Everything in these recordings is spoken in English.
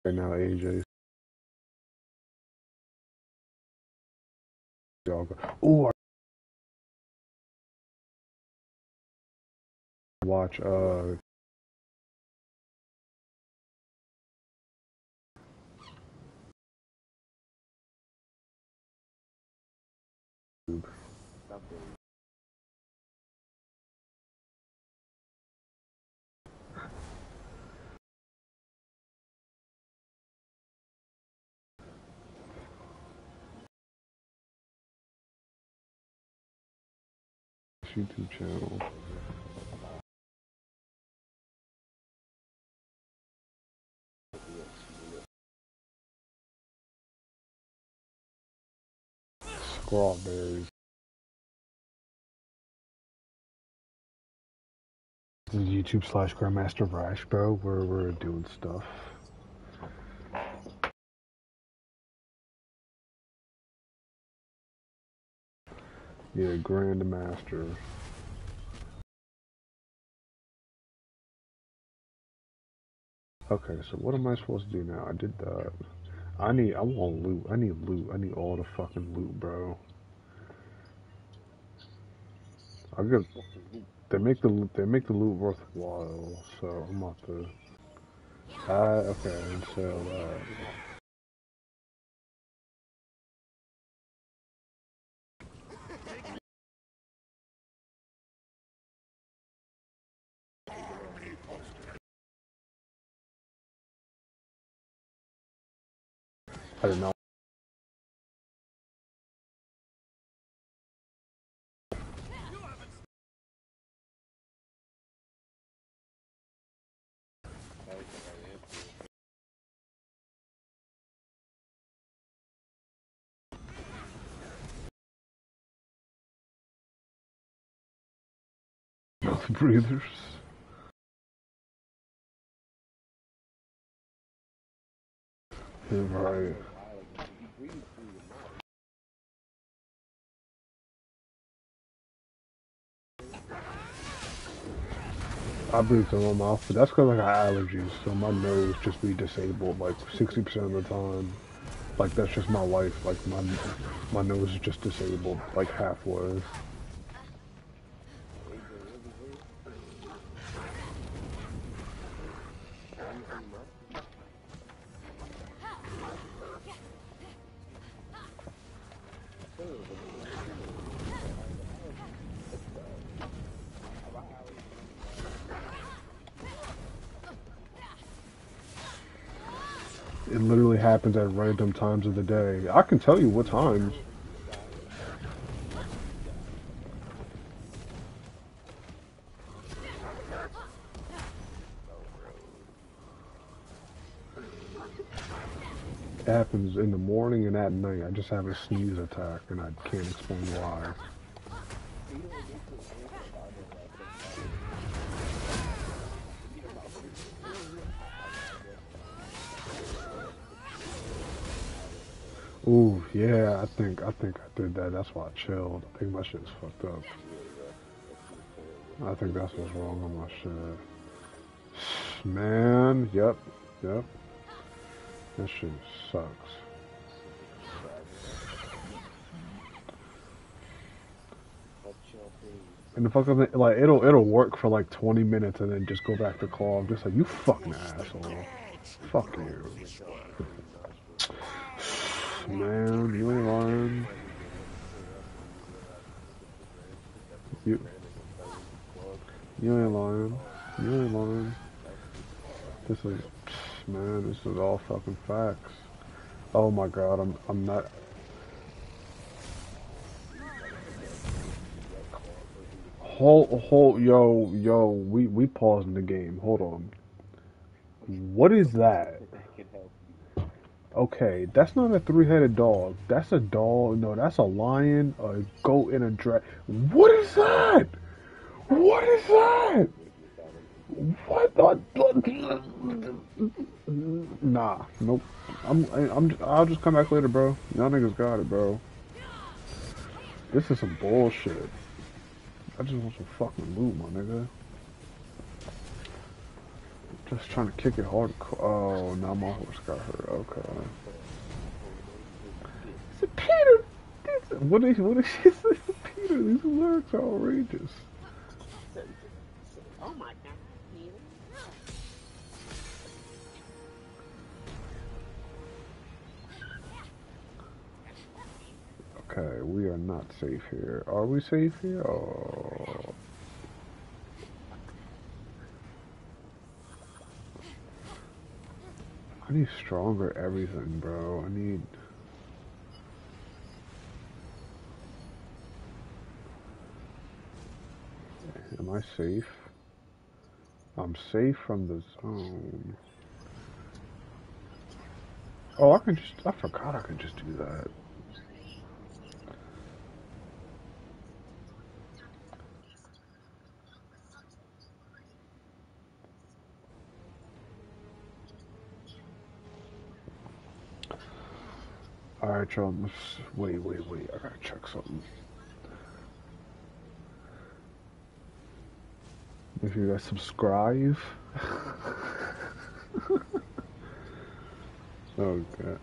right now, AJ. Ooh, I watch YouTube channel. Strawberries. This is YouTube/Grandmaster Rash, bro. We're doing stuff. Yeah, Grandmaster. Okay, so what am I supposed to do now? I did that. I want loot. I need loot. I need all the fucking loot, bro. I get they make the loot worthwhile, so I'm about to. Okay, so I didn't know. Breathers. Yeah, right. I breathe through my mouth, but that's because I got allergies, so my nose just be disabled like 60% of the time. Like that's just my life. Like my nose is just disabled like halfway. It literally happens at random times of the day. I can tell you what times. It happens in the morning and at night. I just have a sneeze attack and I can't explain why. Ooh, yeah, I think I did that. That's why I chilled. I think my shit's fucked up. I think that's what's wrong with my shit. Man, yep. That shit sucks. And the fuck like it'll work for like 20 minutes and then just go back to call. I'm just like, you fucking asshole. Fuck you. Man, you ain't lying. You you ain't lying. You ain't lying. This is man, this is all fucking facts. Oh my god, I'm not yo, we pausing the game. Hold on. What is that? Okay, that's not a three-headed dog. That's a dog. No, that's a lion, a goat, and a dragon. What is that? What is that? What the? Nah, nope. I'll just come back later, bro. Y'all niggas got it, bro. This is some bullshit. I just want some fucking loot, my nigga. Just trying to kick it hard. Oh, now my horse got hurt. Okay. I said, Peter! What did she say? Peter, these lyrics are outrageous. Oh my God, Peter. Okay, we are not safe here. Are we safe here? Oh. I need stronger everything, bro. I need... Am I safe? I'm safe from the zone. Oh, I can just... I forgot I could just do that. Alright, y'all. Wait. I gotta check something. If you guys subscribe. Oh god.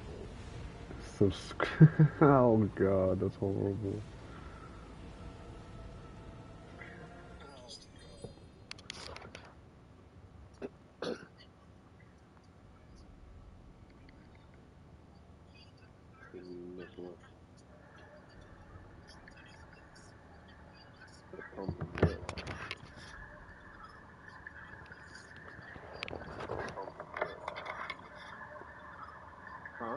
Oh god, that's horrible. Huh?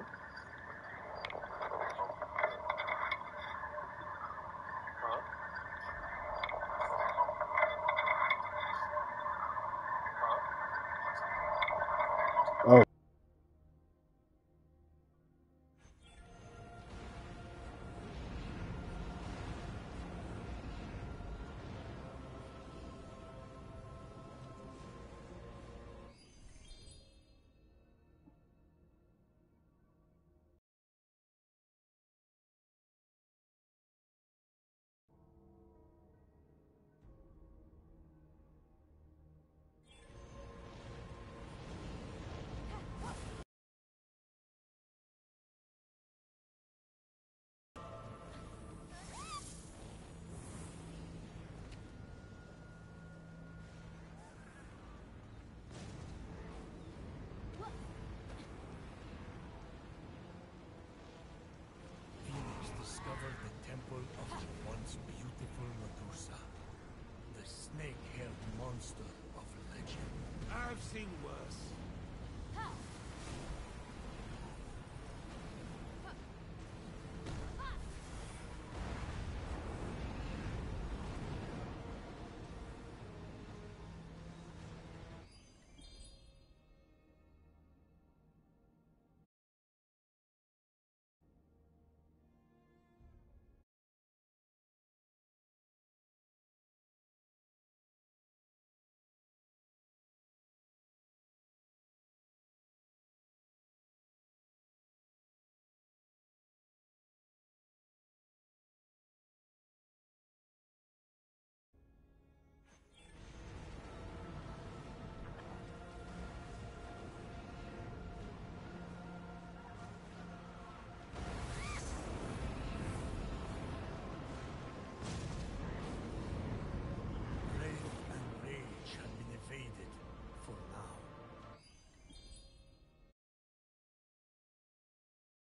Oh. Discovered the temple of the once beautiful Medusa, the snake-haired monster of legend. I've seen worse.